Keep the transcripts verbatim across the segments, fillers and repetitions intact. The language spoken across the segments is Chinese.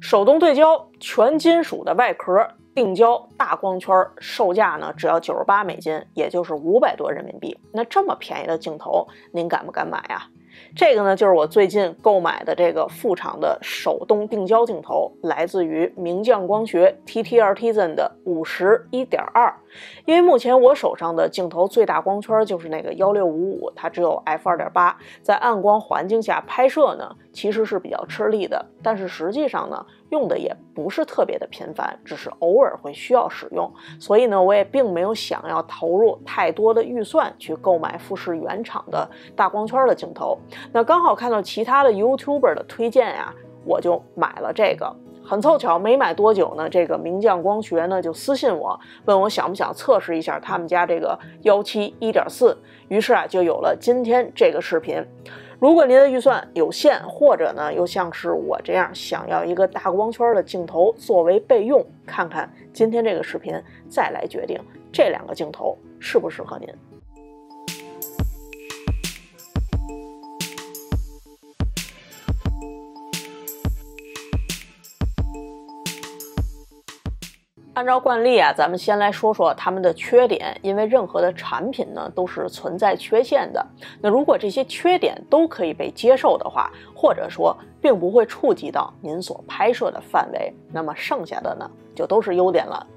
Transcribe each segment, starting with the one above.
手动对焦全金属的外壳，定焦大光圈，售价呢只要九十八美金，也就是五百多人民币。那这么便宜的镜头，您敢不敢买啊？这个呢就是我最近购买的这个副厂的手动定焦镜头，来自于名匠光学 T T Artisan 的 五十 一点二。 因为目前我手上的镜头最大光圈就是那个一六五五，它只有 F 二点八， 在暗光环境下拍摄呢其实是比较吃力的，但是实际上呢用的也不是特别的频繁，只是偶尔会需要使用，所以呢我也并没有想要投入太多的预算去购买富士原厂的大光圈的镜头。那刚好看到其他的 YouTuber 的推荐呀，我就买了这个。很凑巧，没买多久呢，这个名匠光学呢就私信我，问我想不想测试一下他们家这个一七 一点四， 于是啊就有了今天这个视频。如果您的预算有限，或者呢又像是我这样想要一个大光圈的镜头作为备用，看看今天这个视频，再来决定这两个镜头适不适合您。按照惯例啊，咱们先来说说他们的缺点，因为任何的产品呢都是存在缺陷的。那如果这些缺点都可以被接受的话，或者说并不会触及到您所拍摄的范围，那么剩下的呢就都是优点了。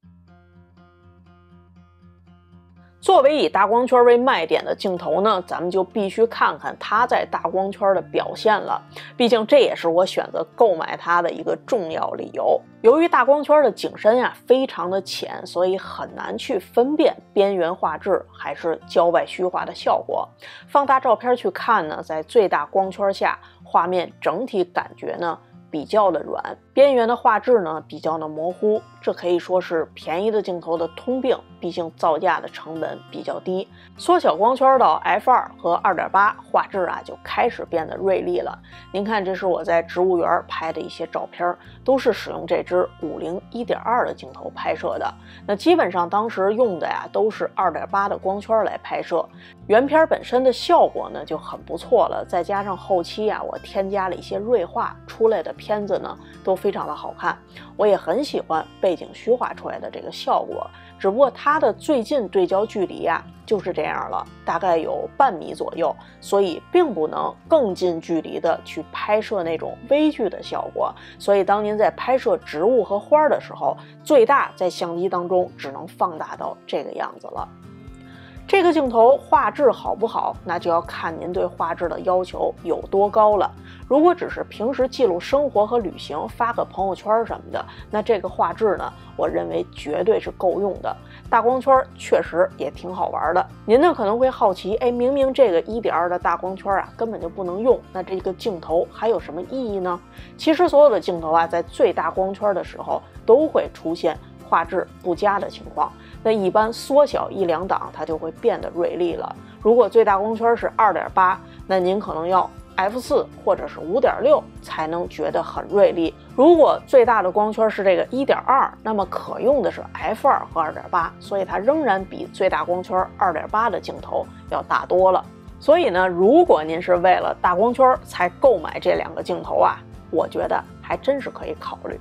作为以大光圈为卖点的镜头呢，咱们就必须看看它在大光圈的表现了，毕竟这也是我选择购买它的一个重要理由。由于大光圈的景深呀非常的浅，所以很难去分辨边缘画质还是焦外虚化的效果。放大照片去看呢，在最大光圈下，画面整体感觉呢比较的软，边缘的画质呢比较的模糊，这可以说是便宜的镜头的通病，毕竟造价的成本比较低。缩小光圈到 F 二 和 二点八， 画质啊就开始变得锐利了。您看，这是我在植物园拍的一些照片，都是使用这支 五零 一点二 的镜头拍摄的。那基本上当时用的呀都是 二点八 的光圈来拍摄，原片本身的效果呢就很不错了，再加上后期啊我添加了一些锐化，出来的片子呢都非常的好看。我也很喜欢背景虚化出来的这个效果，只不过它的最近对焦距离啊就是这样了，大概有半米左右，所以并不能更近距离的去拍摄那种微距的效果。所以当您在拍摄植物和花的时候，最大在相机当中只能放大到这个样子了。这个镜头画质好不好，那就要看您对画质的要求有多高了。如果只是平时记录生活和旅行，发个朋友圈什么的，那这个画质呢，我认为绝对是够用的。大光圈确实也挺好玩的。您呢可能会好奇，哎，明明这个 一点二 的大光圈啊根本就不能用，那这个镜头还有什么意义呢？其实所有的镜头啊，在最大光圈的时候都会出现画质不佳的情况，那一般缩小一两档它就会变得锐利了。如果最大光圈是 二点八， 那您可能要 F 四 或者是 五点六 才能觉得很锐利。如果最大的光圈是这个 一点二， 那么可用的是 F 二 和 二点八， 所以它仍然比最大光圈 二点八 的镜头要大多了。所以呢，如果您是为了大光圈才购买这两个镜头啊，我觉得还真是可以考虑。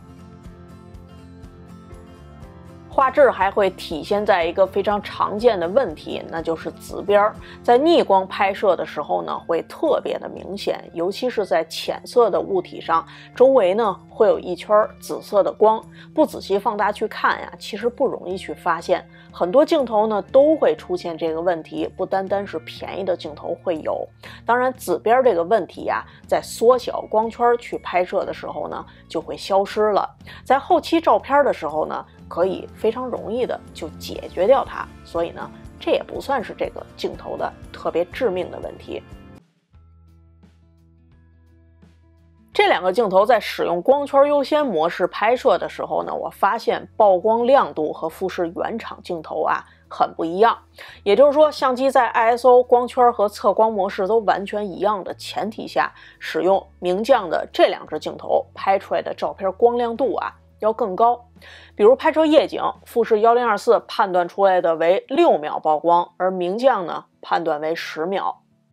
画质还会体现在一个非常常见的问题，那就是紫边。在逆光拍摄的时候呢，会特别的明显，尤其是在浅色的物体上，周围呢会有一圈紫色的光，不仔细放大去看呀，其实不容易去发现。很多镜头呢都会出现这个问题，不单单是便宜的镜头会有。当然紫边这个问题呀，在缩小光圈去拍摄的时候呢就会消失了，在后期照片的时候呢可以非常容易的就解决掉它，所以呢这也不算是这个镜头的特别致命的问题。这两个镜头在使用光圈优先模式拍摄的时候呢，我发现曝光亮度和富士原厂镜头啊很不一样。也就是说，相机在 I S O 光圈和测光模式都完全一样的前提下，使用名匠的这两支镜头拍出来的照片光亮度啊要更高。比如拍摄夜景，富士一零二四判断出来的为六秒曝光，而名匠呢判断为十秒。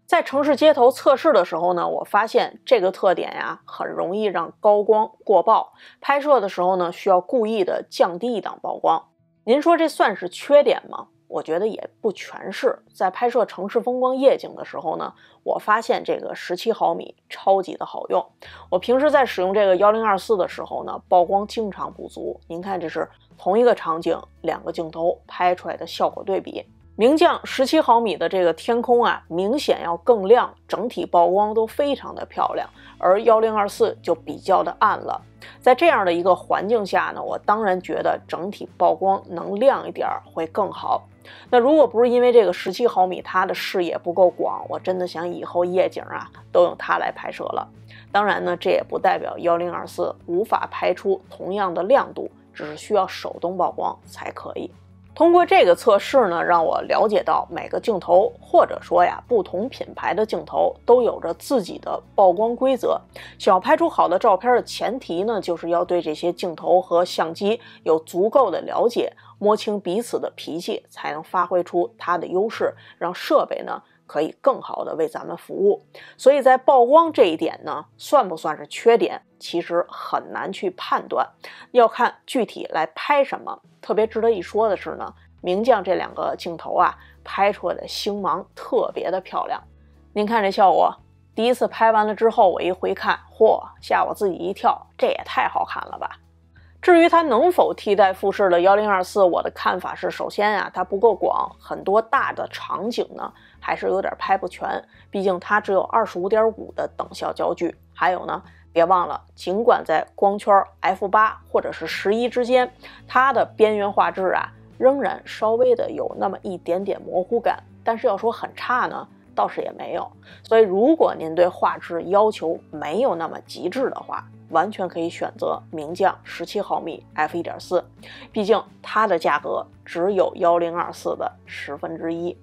在城市街头测试的时候呢，我发现这个特点呀，很容易让高光过曝，拍摄的时候呢，需要故意的降低一档曝光。您说这算是缺点吗？我觉得也不全是。在拍摄城市风光夜景的时候呢，我发现这个十七毫米超级的好用。我平时在使用这个一零二四的时候呢，曝光经常不足。您看，这是同一个场景，两个镜头拍出来的效果对比。名将十七毫米的这个天空啊，明显要更亮，整体曝光都非常的漂亮，而一零二四就比较的暗了。在这样的一个环境下呢，我当然觉得整体曝光能亮一点会更好。那如果不是因为这个十七毫米它的视野不够广，我真的想以后夜景啊都用它来拍摄了。当然呢，这也不代表一零二四无法拍出同样的亮度，只是需要手动曝光才可以。通过这个测试呢，让我了解到每个镜头，或者说呀，不同品牌的镜头都有着自己的曝光规则。想要拍出好的照片的前提呢，就是要对这些镜头和相机有足够的了解，摸清彼此的脾气，才能发挥出它的优势，让设备呢可以更好的为咱们服务。所以在曝光这一点呢，算不算是缺点，其实很难去判断，要看具体来拍什么。特别值得一说的是呢，名将这两个镜头啊，拍出来的星芒特别的漂亮。您看这效果，第一次拍完了之后，我一回看，嚯，吓我自己一跳，这也太好看了吧。至于它能否替代富士的一零二四，我的看法是，首先啊，它不够广，很多大的场景呢还是有点拍不全，毕竟它只有 二十五点五 的等效焦距。还有呢，别忘了，尽管在光圈 F 八 或者是十一之间，它的边缘画质啊仍然稍微的有那么一点点模糊感，但是要说很差呢，倒是也没有。所以如果您对画质要求没有那么极致的话，完全可以选择名将十七毫米 F 一点四， 毕竟它的价格只有一零二四的十分之一。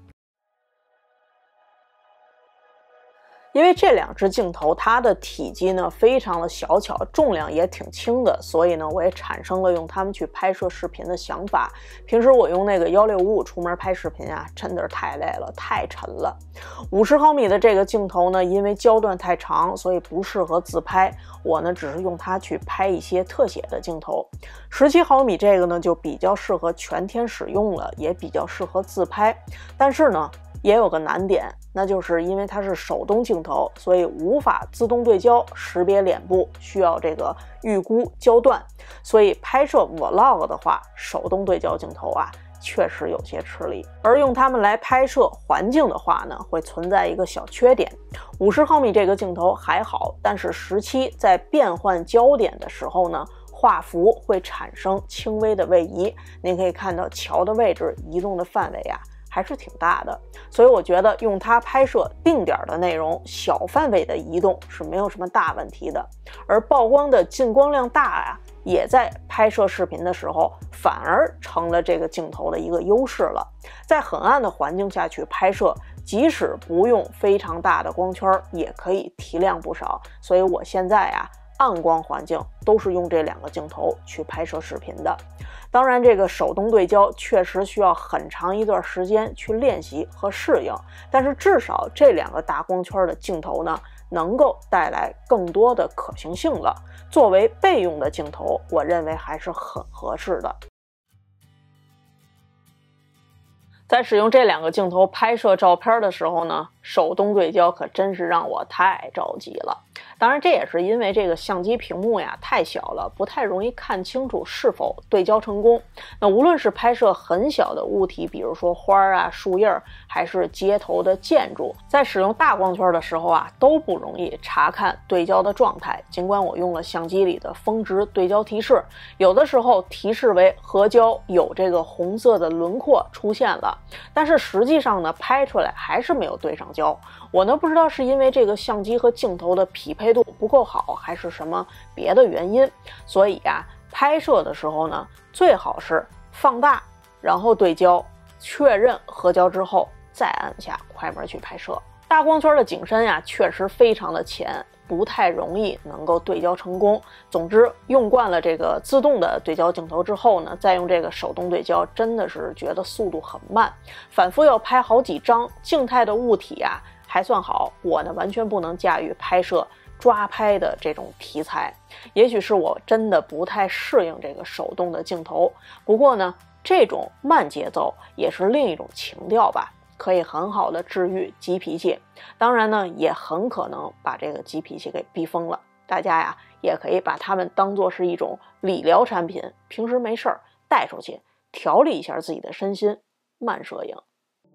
因为这两只镜头它的体积呢非常的小巧，重量也挺轻的，所以呢我也产生了用它们去拍摄视频的想法。平时我用那个一六五五出门拍视频啊，真的是太累了，太沉了。五十毫米的这个镜头呢，因为焦段太长，所以不适合自拍，我呢只是用它去拍一些特写的镜头。十七毫米这个呢就比较适合全天使用了，也比较适合自拍。但是呢也有个难点，那就是因为它是手动镜头，所以无法自动对焦识别脸部，需要这个预估焦段，所以拍摄 vlog 的话，手动对焦镜头啊确实有些吃力。而用它们来拍摄环境的话呢，会存在一个小缺点。五十毫米这个镜头还好，但是十七在变换焦点的时候呢，画幅会产生轻微的位移。您可以看到桥的位置移动的范围啊还是挺大的，所以我觉得用它拍摄定点的内容，小范围的移动是没有什么大问题的。而曝光的进光量大啊，也在拍摄视频的时候反而成了这个镜头的一个优势了。在很暗的环境下去拍摄，即使不用非常大的光圈，也可以提亮不少。所以我现在啊，暗光环境都是用这两个镜头去拍摄视频的。当然这个手动对焦确实需要很长一段时间去练习和适应，但是至少这两个大光圈的镜头呢，能够带来更多的可行性了。作为备用的镜头，我认为还是很合适的。在使用这两个镜头拍摄照片的时候呢，手动对焦可真是让我太着急了。当然这也是因为这个相机屏幕呀太小了，不太容易看清楚是否对焦成功。那无论是拍摄很小的物体，比如说花啊、树叶，还是街头的建筑，在使用大光圈的时候啊，都不容易查看对焦的状态。尽管我用了相机里的峰值对焦提示，有的时候提示为合焦，有这个红色的轮廓出现了，但是实际上呢，拍出来还是没有对上焦。我呢不知道是因为这个相机和镜头的匹配度不够好，还是什么别的原因。所以啊，拍摄的时候呢，最好是放大，然后对焦，确认合焦之后，再按下快门去拍摄。大光圈的景深呀，确实非常的浅，不太容易能够对焦成功。总之，用惯了这个自动的对焦镜头之后呢，再用这个手动对焦，真的是觉得速度很慢，反复要拍好几张静态的物体啊， 还算好，我呢完全不能驾驭拍摄抓拍的这种题材，也许是我真的不太适应这个手动的镜头。不过呢，这种慢节奏也是另一种情调吧，可以很好的治愈急脾气，当然呢，也很可能把这个急脾气给逼疯了。大家呀，也可以把它们当作是一种理疗产品，平时没事儿带出去调理一下自己的身心，慢摄影。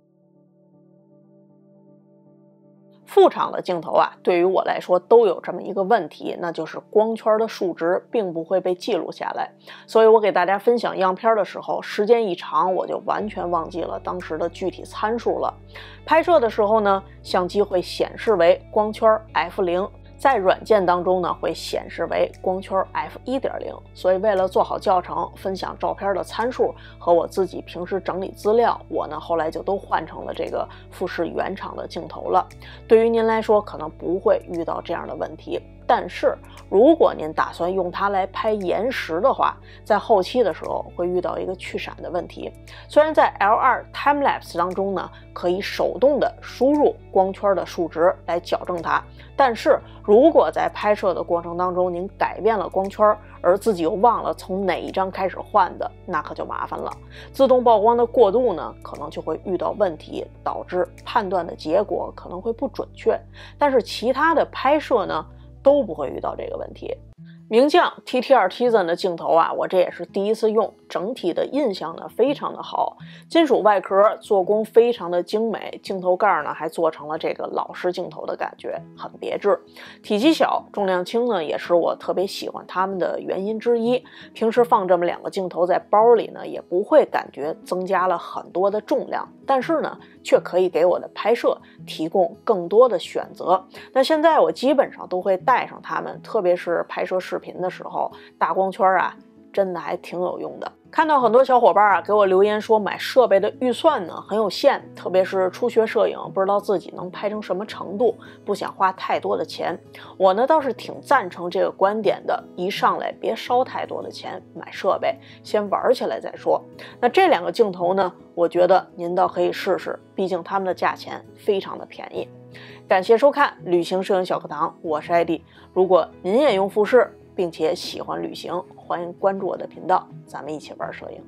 副厂的镜头啊，对于我来说都有这么一个问题，那就是光圈的数值并不会被记录下来。所以我给大家分享样片的时候，时间一长，我就完全忘记了当时的具体参数了。拍摄的时候呢，相机会显示为光圈 F 零。在软件当中呢，会显示为光圈 F 一点零， 所以为了做好教程，分享照片的参数和我自己平时整理资料，我呢后来就都换成了这个富士原厂的镜头了。对于您来说，可能不会遇到这样的问题。但是如果您打算用它来拍延时的话，在后期的时候会遇到一个去闪的问题。虽然在 L 二 Timelapse 当中呢，可以手动的输入光圈的数值来矫正它，但是如果在拍摄的过程当中您改变了光圈，而自己又忘了从哪一张开始换的，那可就麻烦了。自动曝光的过度呢，可能就会遇到问题，导致判断的结果可能会不准确。但是其他的拍摄呢，都不会遇到这个问题。名将 T T 二 Tizen 的镜头啊，我这也是第一次用，整体的印象呢非常的好，金属外壳做工非常的精美，镜头盖呢还做成了这个老式镜头的感觉，很别致。体积小，重量轻呢，也是我特别喜欢它们的原因之一。平时放这么两个镜头在包里呢，也不会感觉增加了很多的重量，但是呢，却可以给我的拍摄提供更多的选择。那现在我基本上都会带上它们，特别是拍摄视频的时候，大光圈啊，真的还挺有用的。看到很多小伙伴啊给我留言说买设备的预算呢很有限，特别是初学摄影，不知道自己能拍成什么程度，不想花太多的钱。我呢倒是挺赞成这个观点的，一上来别烧太多的钱买设备，先玩起来再说。那这两个镜头呢，我觉得您倒可以试试，毕竟它们的价钱非常的便宜。感谢收看旅行摄影小课堂，我是艾迪。如果您也用富士并且喜欢旅行，欢迎关注我的频道，咱们一起玩摄影。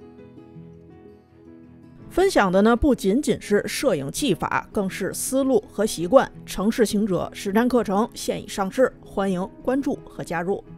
分享的呢不仅仅是摄影技法，更是思路和习惯。城市行者实战课程现已上市，欢迎关注和加入。